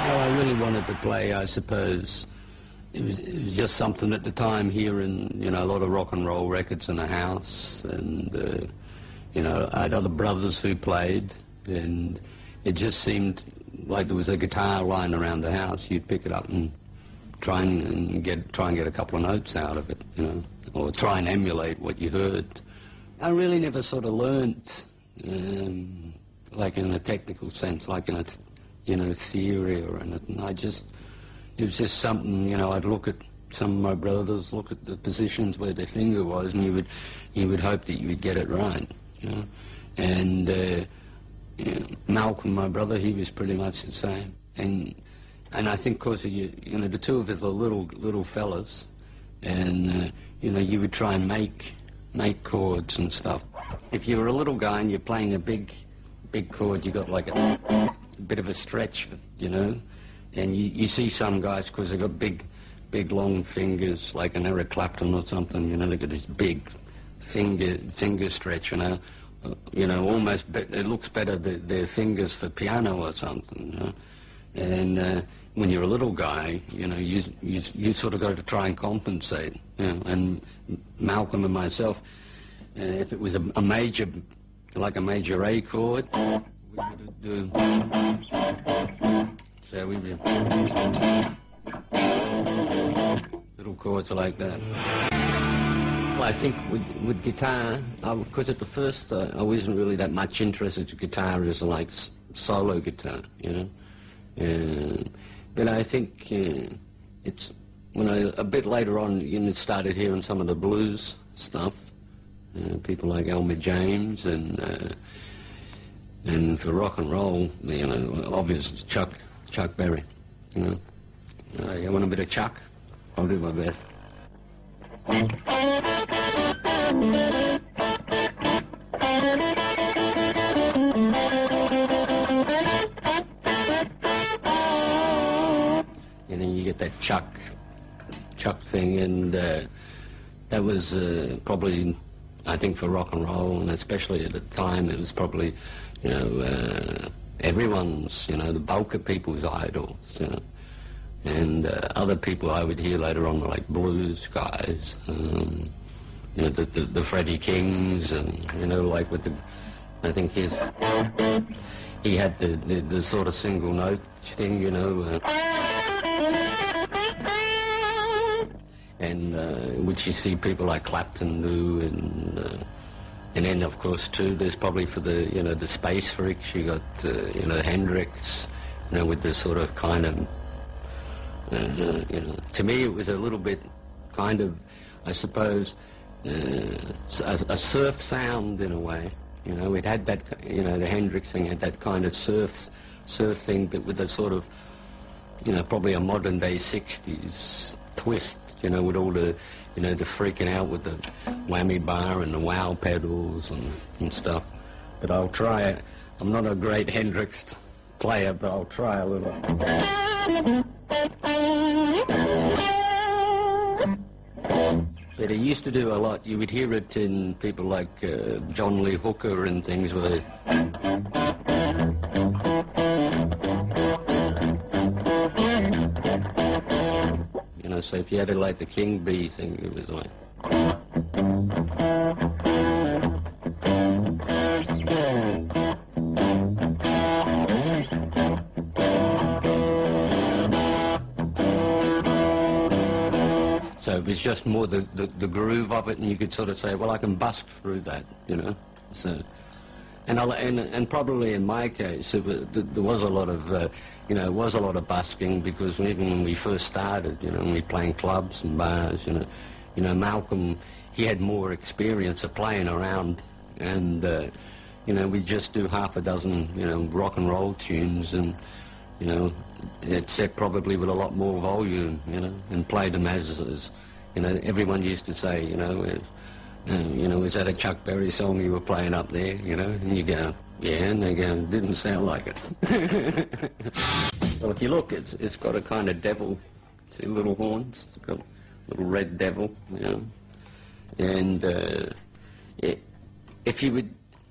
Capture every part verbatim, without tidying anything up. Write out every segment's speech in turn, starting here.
Well, I really wanted to play, I suppose. It was, it was just something at the time here, in, you know, a lot of rock and roll records in the house, and, uh, you know, I had other brothers who played, and it just seemed like there was a guitar lying around the house. You'd pick it up and try and, and get try and get a couple of notes out of it, you know, or try and emulate what you heard. I really never sort of learnt, um, like in a technical sense, like in a, you know, theory or anything. I just, it was just something, you know, I'd look at some of my brothers, look at the positions where their finger was, and you would, you would hope that you would get it right, you know. And uh, you know, Malcolm, my brother, he was pretty much the same. And and I think because you, you know, the two of us are little little fellas, and uh, you know, you would try and make make chords and stuff. If you were a little guy and you're playing a big big chord, you got like a, a bit of a stretch, you know. And you, you see some guys, because they've got big, big long fingers, like an Eric Clapton or something, you know, they've got this big finger finger stretch, you know. Uh, you know, almost, be, it looks better, the, their fingers for piano or something, you know. And uh, when you're a little guy, you know, you, you, you sort of got to try and compensate, you know. And Malcolm and myself, uh, if it was a, a major, like a major A chord, we would do... So we were little chords like that. Well, I think with, with guitar, because at the first uh, I wasn't really that much interested in guitar as like s solo guitar, you know. Uh, but I think uh, it's when I a bit later on, you know, started hearing some of the blues stuff, uh, people like Elmer James, and uh, and for rock and roll, you know, obviously Chuck. Chuck Berry, you know. Uh, you want a bit of Chuck? I'll do my best. And then you get that Chuck, Chuck thing, and uh, that was uh, probably, I think, for rock and roll, and especially at the time, it was probably, you know, uh, everyone's, you know, the bulk of people's idols, you know. And uh, other people I would hear later on were like blues guys, um, you know, the, the, the Freddie Kings, and, you know, like with the, I think his, he had the, the, the sort of single note thing, you know, uh, and uh, which you see people like Clapton do, and uh, and then, of course, too, there's probably for the, you know, the space freaks, you got, uh, you know, Hendrix, you know, with this sort of kind of, uh, uh, you know, to me it was a little bit kind of, I suppose, uh, a, a surf sound in a way. You know, it had that, you know, the Hendrix thing had that kind of surf, surf thing, but with a sort of, you know, probably a modern day sixties twist, you know, with all the, you know, the freaking out with the whammy bar and the wow pedals and, and stuff. But I'll try it. I'm not a great Hendrix player, but I'll try a little. But he used to do a lot. You would hear it in people like uh, John Lee Hooker and things where they... You know, so if you had it like the King Bee thing, it was like... So it was just more the, the, the groove of it, and you could sort of say, well, I can bust through that, you know. So, and, I'll, and, and probably in my case, it was, there was a lot of... Uh, You know, it was a lot of busking, because even when we first started, you know, when we playing clubs and bars, you know, you know, Malcolm, he had more experience of playing around, and, uh, you know, we just do half a dozen, you know, rock and roll tunes, and, you know, except probably with a lot more volume, you know, and played them as, as you know, everyone used to say, you know, uh, you know, is that a Chuck Berry song you were playing up there, you know, and you go, yeah, and they go, didn't sound like it. Well, if you look, it's it's got a kind of devil, see little horns, it's got a little red devil, you know, and uh, it, if you would,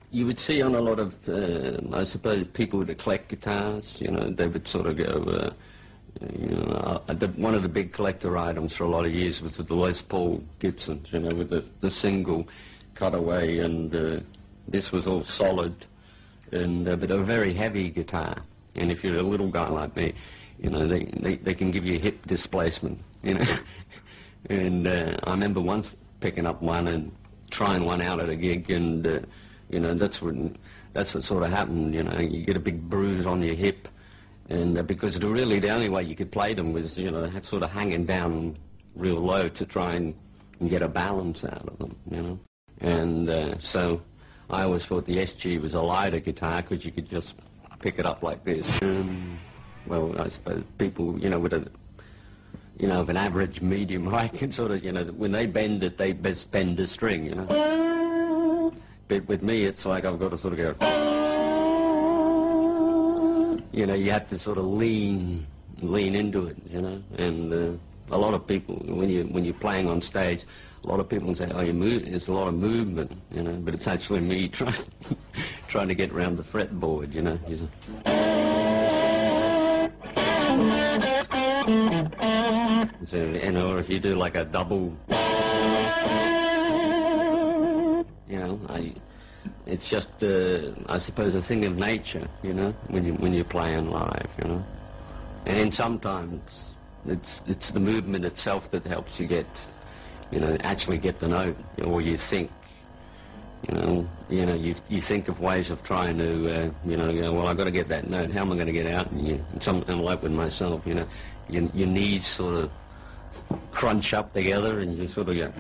you would see on a lot of, uh, I suppose, people that collect guitars, you know, they would sort of go, uh, you know, uh, the, one of the big collector items for a lot of years was the Les Paul Gibsons, you know, with the, the single cutaway, and uh, this was all solid, and uh, but a very heavy guitar. And if you're a little guy like me, you know, they, they, they can give you hip displacement, you know. And uh, I remember once picking up one and trying one out at a gig, and uh, you know, that's what that's what sort of happened. You know, you get a big bruise on your hip, and uh, because the, really the only way you could play them was, you know, sort of hanging down real low to try and, and get a balance out of them, you know. And uh, so I always thought the S G was a lighter guitar because you could just pick it up like this. Um, well, I suppose people, you know, with a you know, of an average medium height can sort of, you know, when they bend it, they best bend the string, you know. But with me, it's like I've got to sort of go, you know, you have to sort of lean, lean into it, you know. And uh, a lot of people, when you when you're playing on stage, a lot of people say, oh, you move, there's a lot of movement, you know. But it's actually me trying trying to get around the fretboard, you know. You So, you know, or if you do like a double, you know, I, it's just, uh, I suppose, a thing of nature, you know, when you when you're playing live, you know. And then sometimes it's it's the movement itself that helps you get, you know, actually get the note, or you think, you know, you know, you you think of ways of trying to, uh, you know, go, well, I've got to get that note. How am I going to get out? And, you, and something like with myself, you know, your, your knees sort of crunch up together, and you sort of go,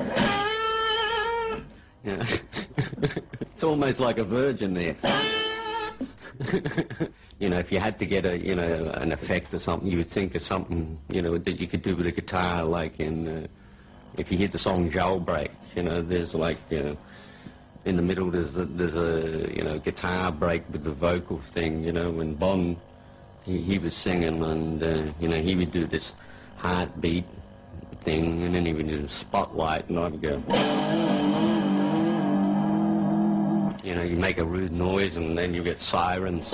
you know. It's almost like a virgin there. You know, if you had to get a, you know, an effect or something, you would think of something, you know, that you could do with a guitar, like in, uh, if you hear the song Jailbreak, you know, there's like, you know, in the middle there's a, there's a, you know, guitar break with the vocal thing, you know, when Bon, he, he was singing, and, uh, you know, he would do this heartbeat thing, and then he would do the spotlight, and I'd go, you know, you make a rude noise, and then you get sirens,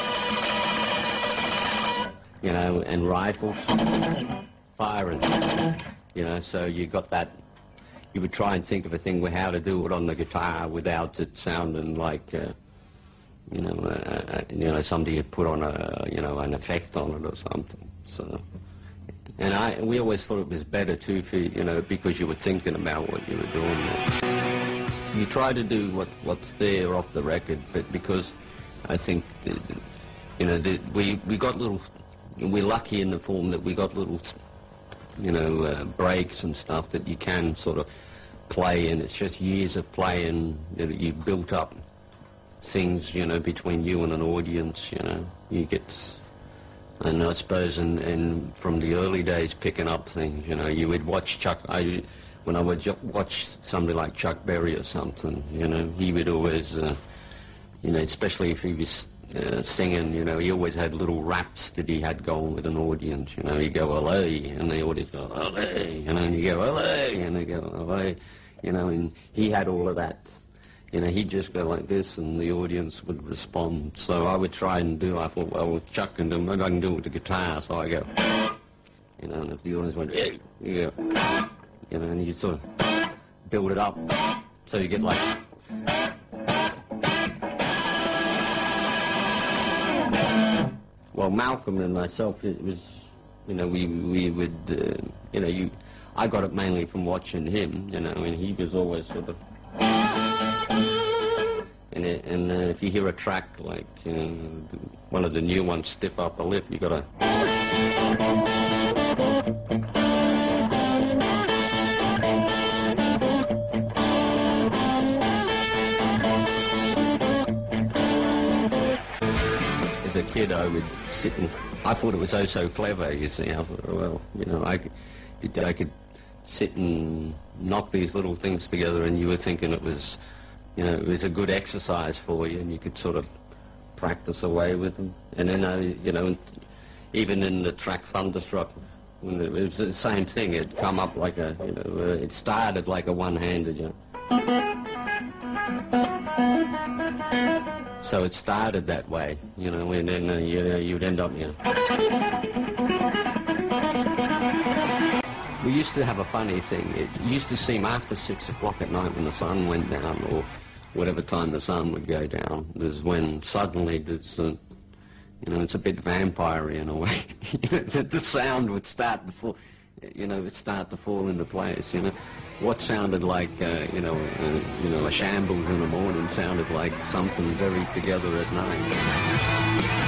you know, and rifles firing, you know, so you got that. You would try and think of a thing with how to do it on the guitar without it sounding like, uh, you know, uh, uh, you know, somebody had put on a, you know, an effect on it or something. So, and I, we always thought it was better too, for, you know, because you were thinking about what you were doing. You try to do what what's there off the record, but because I think, the, you know, the, we we got little, we're lucky in the form that we got little, you know, uh, breaks and stuff that you can sort of play, and it's just years of playing that you built up things, you know, between you and an audience, you know. You get, and I suppose, and, and from the early days picking up things, you know, you would watch Chuck, I, when I would ju- watch somebody like Chuck Berry or something, you know, he would always, uh, you know, especially if he was Uh, singing, you know, he always had little raps that he had going with an audience, you know. He'd go, L A, and the audience go, L A, you know, and you go, L A, and they go, L A, you know, and he had all of that. You know, he'd just go like this, and the audience would respond. So I would try and do, I thought, well, if Chuck can do it, maybe I can do it with the guitar. So I go, you know, and if the audience went, hey, you go, you know, and you sort of build it up. So you get like, well, Malcolm and myself, it was, you know, we we would, uh, you know, you, I got it mainly from watching him, you know, and he was always sort of, and it, and uh, if you hear a track like, you know, one of the new ones, Stiff Upper Lip, you got to. As a kid, I would sit and, I thought it was oh so clever, you see. I thought, well, you know, I could, I could sit and knock these little things together, and you were thinking it was, you know, it was a good exercise for you, and you could sort of practice away with them. And then, I, you know, even in the track Thunderstruck, when it was the same thing. It'd come up like a, you know, uh, it started like a one-handed, you know. So it started that way, you know, and then uh, you, you'd end up, you know. We used to have a funny thing. It used to seem after six o'clock at night when the sun went down, or whatever time the sun would go down, is when suddenly there's a, you know, it's a bit vampire-y in a way. the, the sound would start to fall, you know, it start to fall into place, you know. What sounded like, uh, you know, uh, you know, a shambles in the morning sounded like something very together at night.